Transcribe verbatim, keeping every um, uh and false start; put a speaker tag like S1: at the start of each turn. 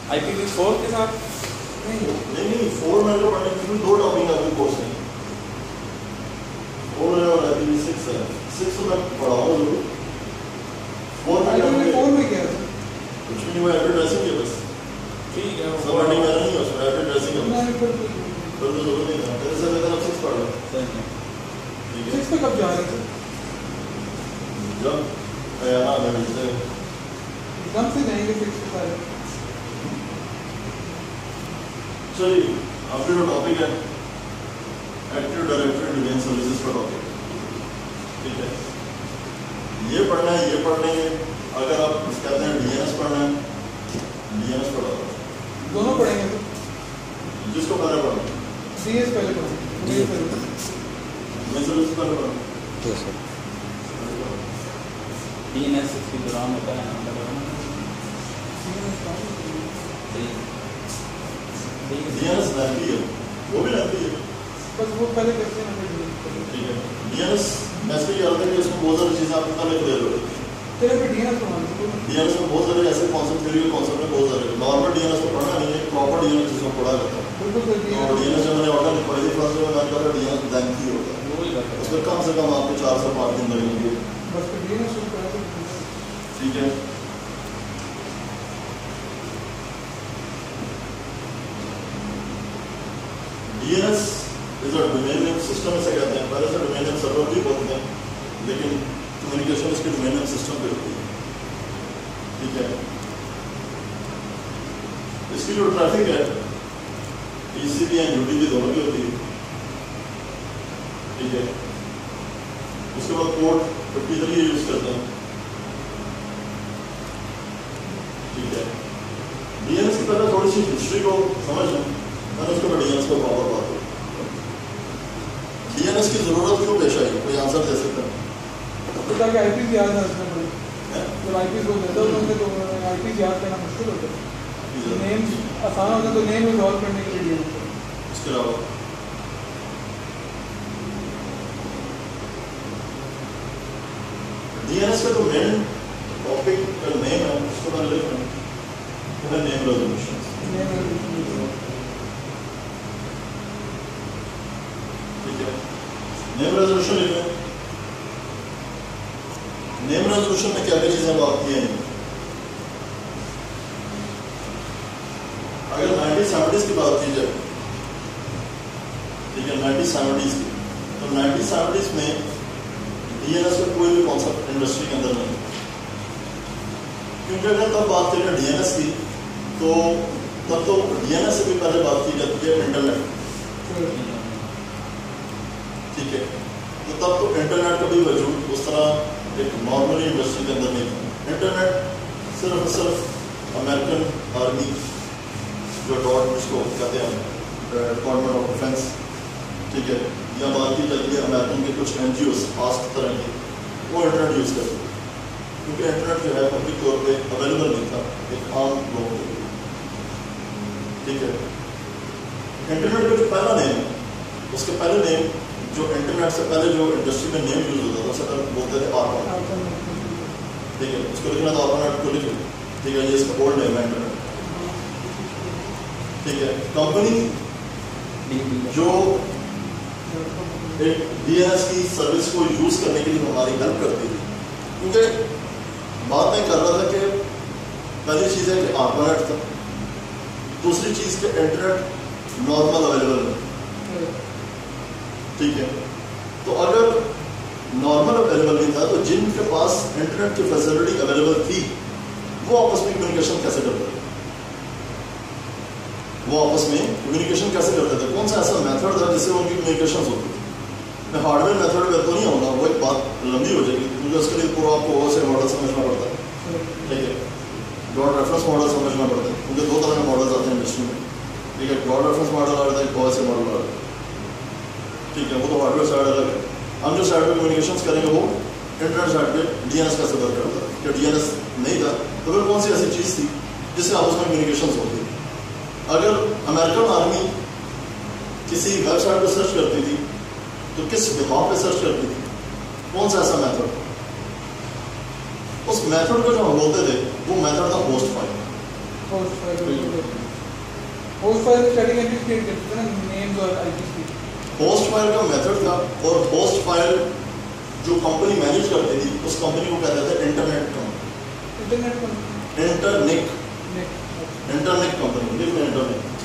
S1: I P we four के साथ
S2: नहीं नहीं नहीं फोर में जो पढ़ने की दो टॉपिक अभी कोर्स में फोर है और आई पी वी सिक्स है। सिक्स में पढ़ाऊंगा जरूर। फोर में
S3: आई पी वी फोर में क्या है?
S2: कुछ भी नहीं हुआ, एड्रेसिंग है बस।
S1: ठीक है
S2: सब एडिंग करना नहीं है उसमें, एड्रेसिंग है
S3: नहीं पर
S2: तो जरूरत नहीं है। तेरे से लेकर अब सिक्स पढ़ लो।
S1: सही है।
S2: ठीक है
S3: सिक्स पे कब जा रहे थे?
S2: जब आया ना मैं से
S3: एकदम से जाएंगे सिक्स पे सारे।
S2: चलिए आपके जो टॉपिक है एक्टिव डायरेक्टरी डिजाइन सर्विसेज का टॉपिक, ठीक है। ये पढ़ना है, ये पढ़ने है। अगर आप कहते हैं डीएनएस पढ़ना है, डीएनएस पढ़ा
S3: दोनों पढ़ेंगे तो
S2: जिसको पहले पढ़ना
S3: सीएस पहले पढ़ेंगे।
S1: जी।
S2: मैं सर्विस पहले पढ़ना
S1: तो सर डी एन एस के दौरान होता है
S2: डीएनएस लैंपी है, वो भी लैंपी है,
S3: बस वो पहले करते हैं हमें।
S2: ठीक है। डीएनएस मैं इसलिए याद है कि उसमें बहुत सारी चीज़ें आपको पहले क्लियर हो गई।
S3: तेरे पे डीएनएस पढ़ाना
S2: डीएनएस में बहुत सारे ऐसे कॉन्सेप्ट थ्योरी के कॉन्सेप्ट में बहुत सारे नॉर्मल डीएनएस को पढ़ना नहीं है, प्रॉपर डीएनएस जिसको पढ़ा जाता है।
S3: बिल्कुल सही
S2: तो डीएनएस जब मैंने ऑर्डर पढ़ी थी फर्स्ट में मैंने कहा डीएनएस लैंपी होता है, उसमें कम से कम आपको चार से पाँच दिन लगेंगे।
S3: बस फिर डीएनएस शुरू करा तो
S2: ठीक है। DNS is a domain name system से कहते हैं। पहले से डोमेन नेम सर्वर भी बोलते हैं, लेकिन कम्युनिकेशन इसके डोमेन नेम सिस्टम पे होती है, ठीक है। इसकी जो ट्रैफिक है टीसीपी एंड यूडीपी दोनों की होती है, ठीक है। उसके बाद पोर्ट फिफ्टी थ्री यूज करते हैं, ठीक है। डीएनएस की पहले थोड़ी सी हिस्ट्री को समझ लें, मैंने उसको डीएनएस को प्रॉपर बात करूँ। डीएनएस की जरूरत क्यों पेश आई, कोई आंसर दे सकता है?
S3: तो ताकि आईपी याद ना रखना पड़े। जब आईपी को देता होंगे तो आईपी याद करना मुश्किल होता है। नेम आसान होता है तो नेम रिजॉल्व करने के लिए
S2: इसके अलावा डीएनएस का जो मेन टॉपिक का नेम है उसको मैं लिख रहा हूँ, वो है नेम रेजोल्यूशन। ठीक है, नेम रेजोल्यूशन लिख रहे हैं। नेम रेजोल्यूशन में क्या क्या चीजें बात की हैं? अगर नाइनटीन सेवेंटीज़ की बात की जाए, ठीक है, नाइनटीन सेवेंटीज़ की, तो नाइनटीन सेवेंटीज़ में डीएनएस का कोई भी कॉन्सेप्ट इंडस्ट्री के अंदर नहीं, क्योंकि अगर तब बात करें डीएनएस की तो तब तो डीएनएस से भी पहले बात की जाती है इंटरनेट, ठीक है। तो तब तो इंटरनेट का भी वजूद उस तरह एक नॉर्मली इंडस्ट्री के अंदर नहीं था। इंटरनेट सिर्फ सिर्फ अमेरिकन आर्मी जो डॉट जिसको कहते हैं डिपार्टमेंट ऑफ डिफेंस, ठीक है, या बात की जाती है अमेरिकन के कुछ एन जी ओज खास तरह के, वो इंटरनेट यूज़ करते थे, क्योंकि इंटरनेट जो है पब्लिक तौर पे अवेलेबल नहीं था एक आम लोगों के लिए, ठीक है। इंटरनेट का जो पहला नेम है, उसके पहले नेम जो इंटरनेट से पहले जो इंडस्ट्री में नेम यूज होता था उससे पहले बोलते थे आर्पानेट, ठीक है। उसको लिखना था आर्पानेट को लिख लो, ठीक है, ये इसका ओल्ड नेम है इंटरनेट, ठीक है। कंपनी जो एक डीएनएस की सर्विस को यूज करने के लिए हमारी हेल्प करती थी, क्योंकि बात मैं कर रहा था कि पहली चीज़ है कि आर्पानेट था, दूसरी चीज़ के इंटरनेट नॉर्मल अवेलेबल नहीं, ठीक है। तो अगर नॉर्मल अवेलेबल नहीं था तो जिनके पास इंटरनेट की फैसिलिटी अवेलेबल थी वो आपस में कम्युनिकेशन कैसे करते थे? वो आपस में कम्युनिकेशन कैसे करते थे? कौन सा ऐसा मेथड था जिससे उनकी कम्युनिकेशन होती थी? मैं हार्डवेयर मेथड में तो नहीं आऊँगा, वो एक बात लंबी हो जाएगी, क्योंकि उसके लिए पूरा आपको वो से मॉडल समझना पड़ता है, ठीक है। डॉट रेफरेंस मॉडल समझना पड़ता है, क्योंकि दो तरह के मॉडल्स आते हैं इंडस्ट्री में, ठीक है। डॉट रेफरेंस मॉडल आता है, बहुत से मॉडल आता है, ठीक है, वो तो हार्डवेयर साइड अलग है। हम जो साइड पे कम्युनिकेशंस करेंगे वो इंटरनेट साइड पे डीएनएस का सदर करता है। कि डीएनएस नहीं था तो फिर कौन सी ऐसी चीज़ थी जिससे आपस में कम्युनिकेशंस होती थी? अगर अमेरिकन आर्मी किसी वेबसाइट पर सर्च करती थी तो किस बिहाफ पे सर्च करती थी? कौन सा ऐसा मेथड? उस मेथड को जो हम बोलते थे वो मेथड था host file,
S3: host file host file static entries create करते थे ना, नेम्स और आईपीज की।
S2: होस्ट फाइल का मेथड था, और होस्ट फाइल जो कंपनी मैनेज करती थी उस कंपनी को कहते थे इंटरनेट कंपनी,
S3: इंटरनेट पर
S2: internet
S3: net
S2: internet company, internet